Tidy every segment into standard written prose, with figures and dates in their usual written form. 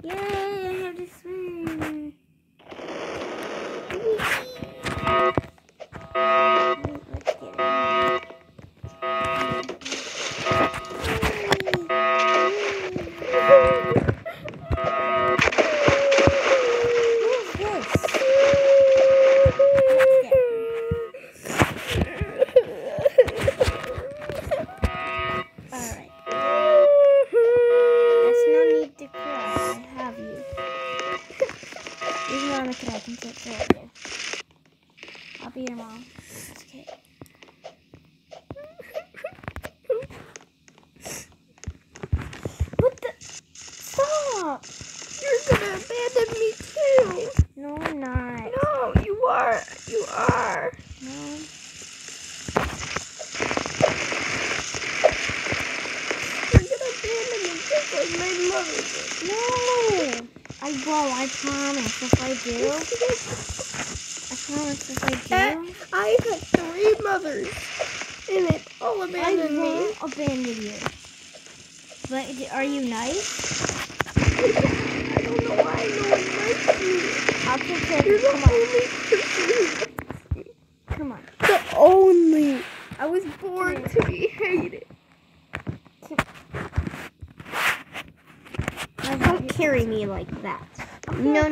Yay, I have to swim. Let's get in. I can take care of you. I'll be your mom. Okay. What the? Stop! You're gonna abandon me too. No, I'm not. No, you are. You are. No. You're gonna abandon me just like my mother did. No! I won't, I promise. If I do, I promise if I do, I've had 3 mothers, and it all abandoned I me. won't abandon you. But are you nice? I don't know why no one likes me. I'll take care of You're you. the Come on. only person who likes me. Come on. The only. I was born to be hated. Don't carry me like that. No.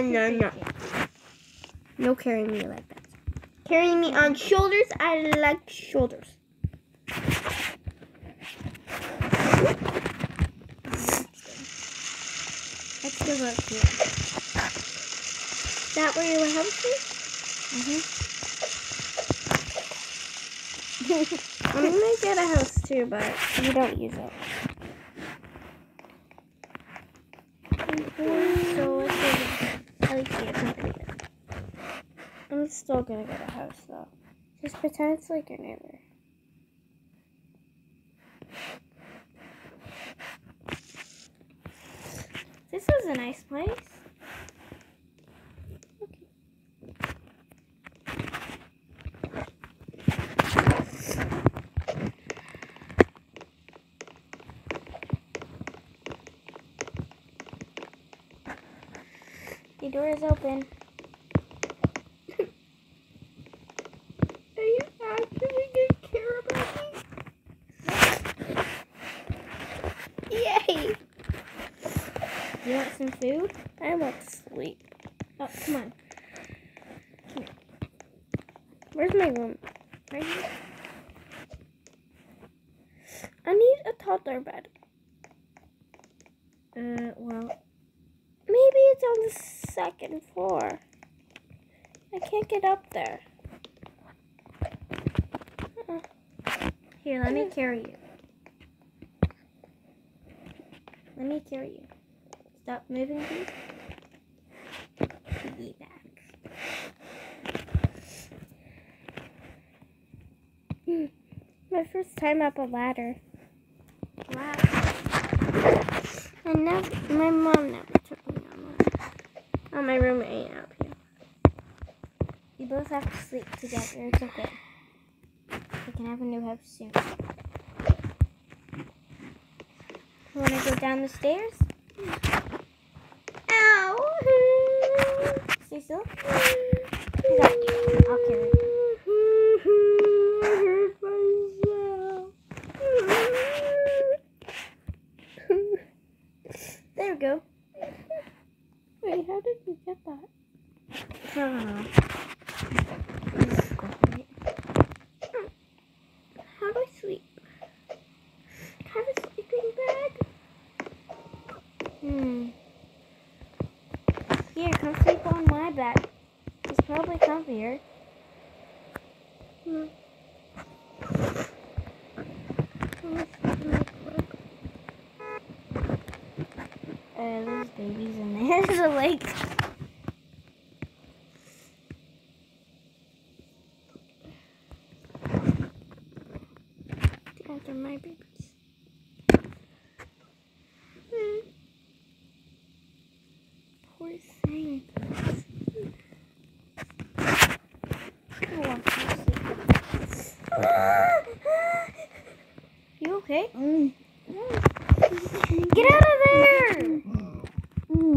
No carrying me like that. Carrying me on shoulders, I like shoulders. Let's go up here. Is that where your house is? I'm gonna get a house too, but we don't use it. So let's go. I can't company it. I'm still gonna get a house though. Just pretend it's like your neighbor. This is a nice place. The door is open. Are you actually gonna care about me? Yay! Do you want some food? I want to sleep. Oh, come on. Come here. Where's my room? Right here. I need a toddler bed. Well, maybe it's on the 2nd floor. I can't get up there. here, let me carry you. Let me carry you. Stop moving, please. Piggyback. My first time up a ladder. Wow. My mom never took me on one. Oh, my roommate ain't up here. You both have to sleep together. It's okay. We can have a new house soon. You want to go down the stairs? Ow! Stay still. I got you. I'll carry you. I hurt myself. There we go. Wait, how did you get that? I don't know. How do I sleep? Have a sleeping bag? Here, come sleep on my bed. It's probably comfier. There's babies in there. There's a lake. They're my babies. Poor thing. You okay? Get out of there!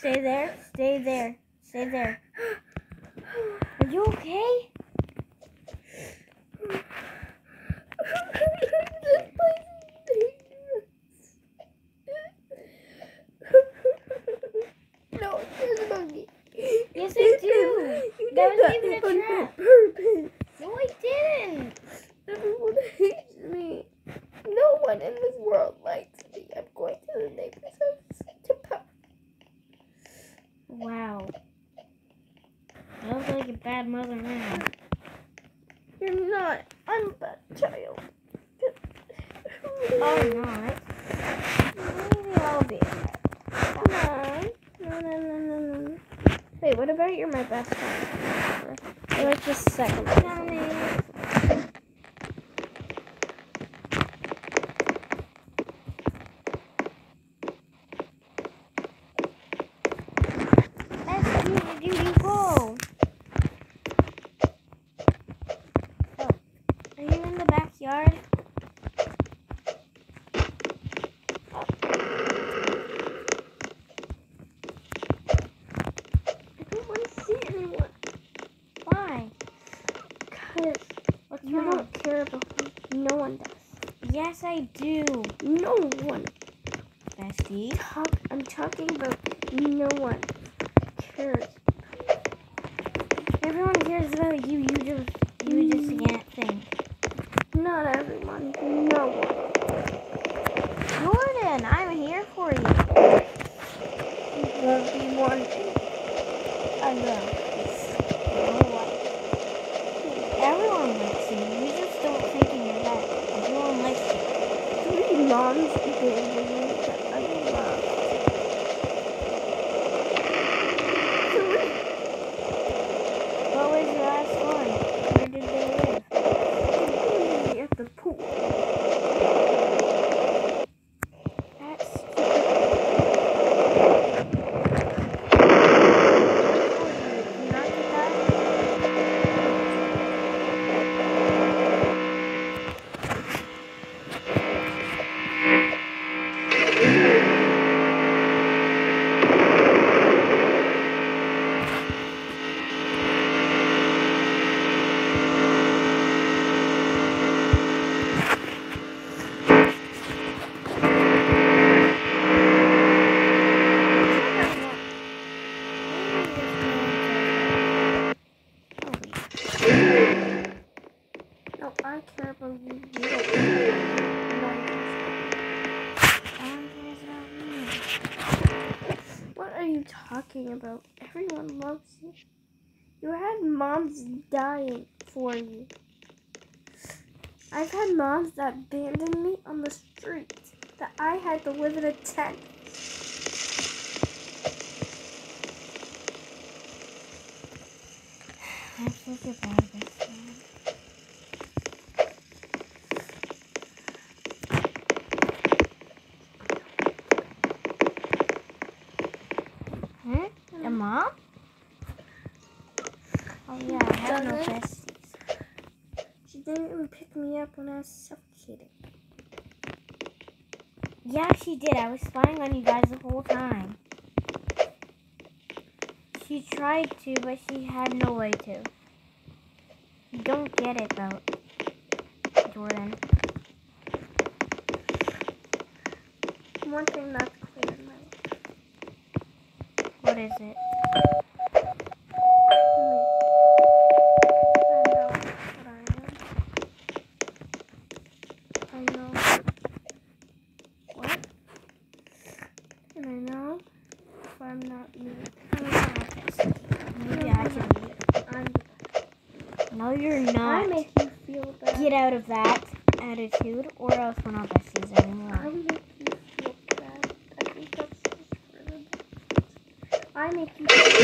stay there. Stay there. Stay there. Are you okay? This place is dangerous. No, there's a monkey. Yes, I do. That was even a trap. Purpose. No, I didn't. Everyone hates me. No one in this world likes me. I'm going to the neighbor's house to pop. Wow. I look like a bad mother now. You're not. I'm a bad child. Oh, not. Maybe I'll be bad. No. Wait, what about you're my best friend? I like the second one. Where did you go? Oh, are you in the backyard? I don't want to see anyone. Why? Because What's you wrong? don't care about me. No one does. Yes, I do. No one. Bestie. I'm talking about no one cares. Everyone cares about you. You just can't think. Not everyone. No one. Jordan, I'm here for you. You won't be one day. I will. You know what? Everyone likes you. You just don't think in your head. Everyone likes you. 3 moms abandoned me that I love. 3. What was your last one? Where did they live? They me at the pool. That's Not to that. No, I care about you. You don't care. No one cares about me. What are you talking about? Everyone loves you. You had moms dying for you. I've had moms that abandoned me on the street. That I had to live in a tent. I'm such a bad best friend. A mom? Oh yeah, I have no Doesn't- besties. She didn't even pick me up when I was suffocating. Yeah, she did. I was spying on you guys the whole time. She tried to, but she had no way to. You don't get it, though, Jordan. One thing that's clear in my life. What is it? I know what? And I know if I'm not me. I'm not bestie. Maybe I should be. No, you're I not. make you feel bad. Get out of that attitude, or else we're not besties I anymore. make you feel bad. I think that's just rude. I make you feel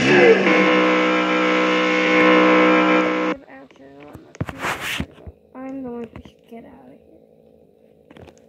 bad. I'm the one who should get out of here.